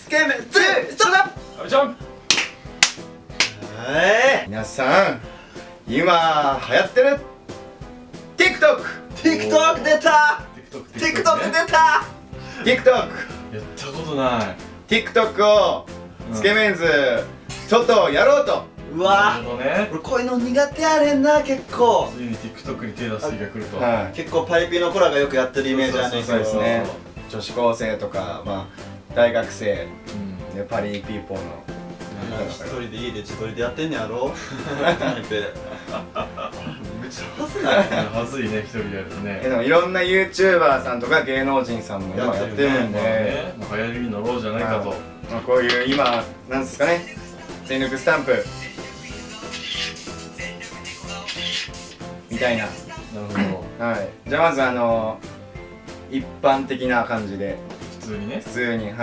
け麺2スタート。 じゃん。 皆さん今流行ってる TikTok 出た。 TikTok 出た。 TikTok やったことない。 TikTok をつけ麺ズちょっとやろうと。 うわなるほどね。 俺こういうの苦手やねんな。結構ついに TikTok に手出す日が来ると。 はい結構パリピの子らがよくやってるイメージあるねんけど。 そうですね。女子高生とか大学生うん。 でパリピーポーの一人で家で自撮りでやってんねやろ。めっちゃ恥ずない。 はずいね、一人でやるとね。 でもいろんな YouTuber さんとか芸能人さんも今やってるんで、 ね、もう流行りに乗ろうじゃないかと。 こういう今なんですかね、全力スタンプみたいな。 なるほど。 はい。じゃあまず一般的な感じで普通にね。 普通にはい。 か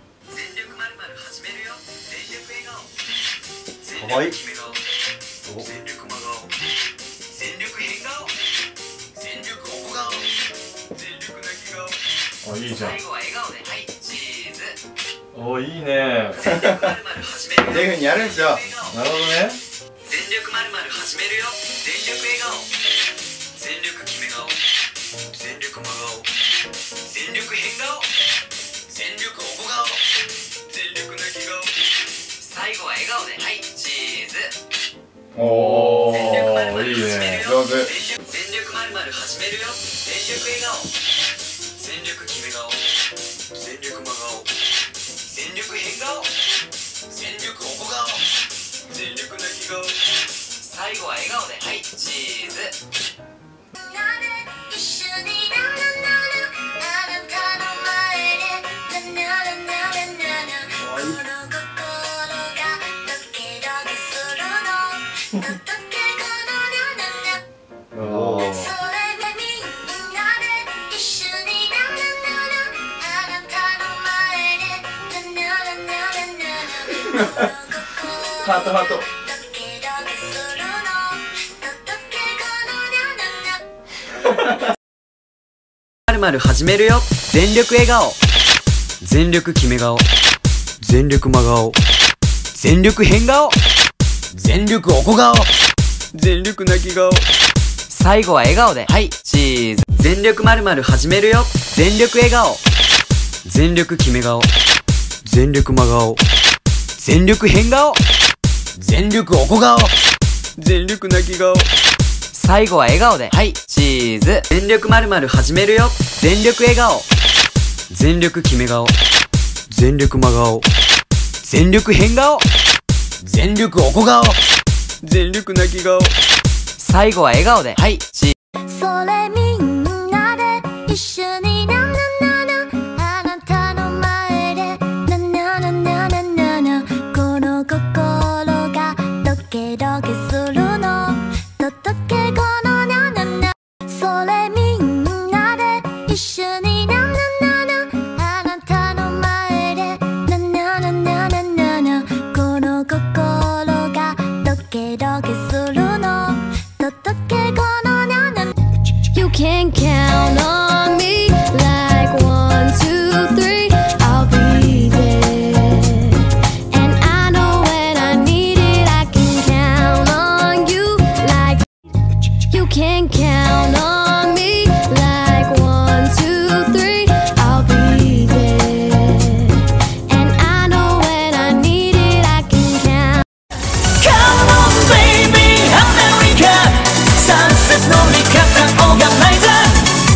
わいい。 全力真顔、全力変顔、全力横顔、全力泣き顔。 あ、いいじゃん。 最後は笑顔で、はい、チーズ。 お、いいね。 全力まるまる始めるよ。 っていう風にやるんですよ。 なるほどね。 全力まるまる始めるよ。全力笑顔、全力決め顔、全力真顔、全力変顔、全力横顔、全力泣き顔。最後は笑顔で、はい、チーズ。 お全力まるまー、 るいいね。 始めるよ。 上手。 全力まるまる始めるよ。全力笑顔、全力決め顔、全力真顔、全力変顔、全力横顔、全力泣き顔。最後は笑顔で、はい、チーズ。 一緒になるあなたの前でななななななこの心がドキドキするのドキこのなななおー。 それでみんなで一緒になるあなたの前でななななななこの心ハートハート。 ドキドキするのドキこのなななまるまる始めるよ。全力笑顔、全力決め顔、全力真顔、全力変顔、全力横顔、全力泣き顔。最後は笑顔で、はい、チーズ。全力まるまる始めるよ。全力笑顔、全力決め顔、全力真顔、全力変顔、全力横顔、全力泣き顔。最後は笑顔で、はい、チーズ。全力まるまる始めるよ。全力笑顔、全力決め顔、全力真顔、全力変顔、全力横顔、全力泣き顔。最後は笑顔で、はい、チーズ。 それみんなで一緒にななななあなたの前でなななななななこの心がドキドキするのドキこのなななそれみんなで一緒にななななあなたの前でなななななななこの心がドキドキするのドキこのななな You can count on me like 1, 2, 3 I'll be there And I know when I need it I can count on you like You can count on me like 1, 2, 3 I'll be there And I know when I need it I can count Come on baby アメリカサンセスの味方オーガナイザー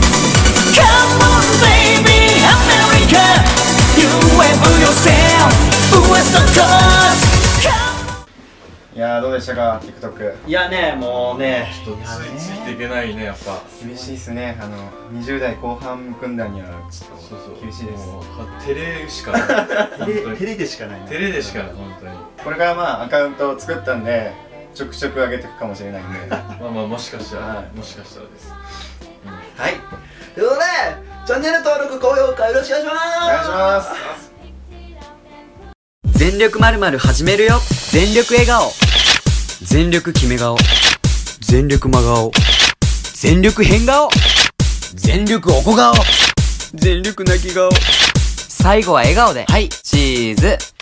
Come on baby アメリカ You wave yourself West Coast いやーどうでしたか TikTok。 いやね、もうね、 ちょっとついていけないね、やっぱ。 厳しいですね。20代後半組んだにはちょっそうそう。 と厳しいです。 もう照れしかない。 照れでしかないな。 照れでしかない、本当に。 これからアカウントを作ったんでちょくちょく上げていくかもしれないんでまあもしかしたら、 はいもしかしたらです。 はい。ということで、チャンネル登録、高評価よろしくお願いします。 お願いします。 全力まるまる始めるよ。全力笑顔、全力決め顔、全力真顔、全力変顔、全力横顔、全力泣き顔。 最後は笑顔で。はい、チーズ。